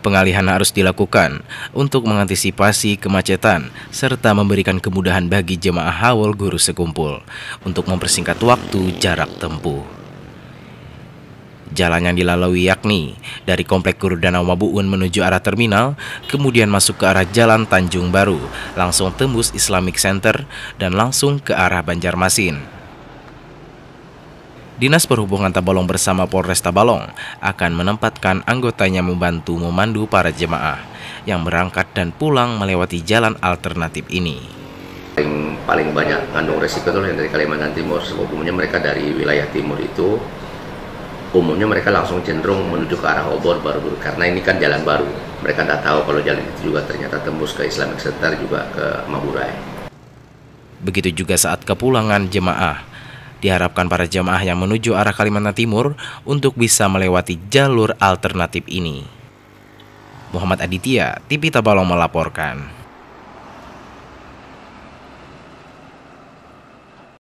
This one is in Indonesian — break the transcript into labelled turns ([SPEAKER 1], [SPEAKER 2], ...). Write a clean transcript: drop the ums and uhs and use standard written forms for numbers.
[SPEAKER 1] pengalihan arus dilakukan untuk mengantisipasi kemacetan serta memberikan kemudahan bagi jemaah haul guru sekumpul untuk mempersingkat waktu jarak tempuh. Jalan yang dilalui yakni dari Komplek Guru Danau Mabuun menuju arah terminal, kemudian masuk ke arah Jalan Tanjung Baru, langsung tembus Islamic Center, dan langsung ke arah Banjarmasin. Dinas Perhubungan Tabalong bersama Polres Tabalong akan menempatkan anggotanya membantu memandu para jemaah yang berangkat dan pulang melewati jalan alternatif ini.
[SPEAKER 2] Paling banyak kandung resiko itu yang dari Kalimantan Timur. Umumnya mereka dari wilayah timur itu, umumnya mereka langsung cenderung menuju ke arah Obor baru karena ini kan jalan baru. Mereka tidak tahu kalau jalan itu juga ternyata tembus ke Islamic Center juga ke Maburay.
[SPEAKER 1] Begitu juga saat kepulangan jemaah. Diharapkan para jemaah yang menuju arah Kalimantan Timur untuk bisa melewati jalur alternatif ini. Muhammad Aditya, TV Tabalong melaporkan.